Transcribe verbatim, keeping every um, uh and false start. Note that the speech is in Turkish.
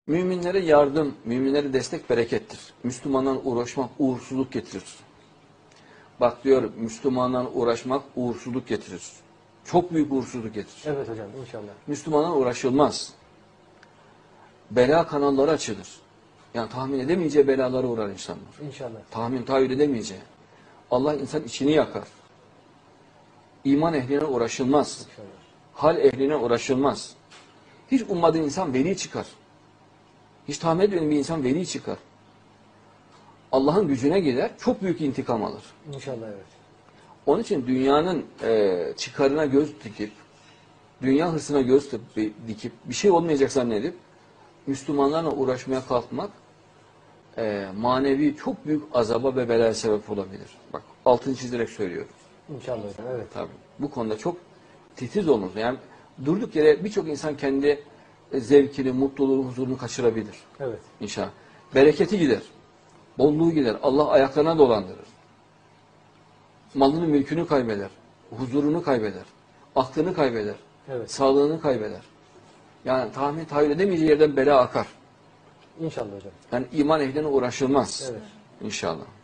Müminlere yardım, müminlere destek berekettir. Müslümanlarla uğraşmak uğursuzluk getirir. Bak diyor, Müslümanlarla uğraşmak uğursuzluk getirir. Çok büyük uğursuzluk getirir. Evet hocam, inşallah. Müslümanlarla uğraşılmaz. Bela kanalları açılır. Yani tahmin edemeyeceği belalara uğrar insanlar. İnşallah. Tahmin, tahayyül edemeyeceği. Allah insan içini yakar. İman ehline uğraşılmaz. İnşallah. Hal ehline uğraşılmaz. Hiç ummadığın insan veli çıkar. Hiç tahmin etmediğin bir insan veli çıkar. Allah'ın gücüne gider, çok büyük intikam alır. İnşallah, evet. Onun için dünyanın e, çıkarına göz dikip, dünya hırsına göz dikip, bir şey olmayacak zannedip, Müslümanlarla uğraşmaya kalkmak, e, manevi çok büyük azaba ve belaya sebep olabilir. Bak, altını çizerek söylüyorum. İnşallah hocam, evet. Tabii. Bu konuda çok titiz olunuz. Yani durduk yere birçok insan kendi zevkini, mutluluğunu, huzurunu kaçırabilir. Evet. İnşallah. Bereketi gider. Bolluğu gider. Allah ayaklarına dolandırır. Malını, mülkünü kaybeder. Huzurunu kaybeder. Aklını kaybeder. Evet. Sağlığını kaybeder. Yani tahmin, tahayyül edemeyeceği yerden bela akar. İnşallah hocam. Yani iman ehline uğraşılmaz. Evet. İnşallah.